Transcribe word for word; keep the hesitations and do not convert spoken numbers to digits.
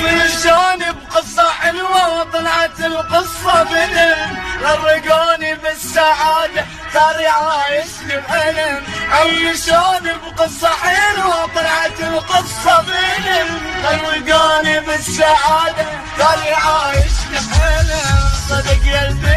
عمشوني بقصة حلوة وطلعت القصة فيلم، غرقوني بالسعادة صار عايشني بألم. عمشوني بقصة حلوة وطلعت القصة فيلم، غرقوني بالسعادة صار عايشني بألم. صدق يا البي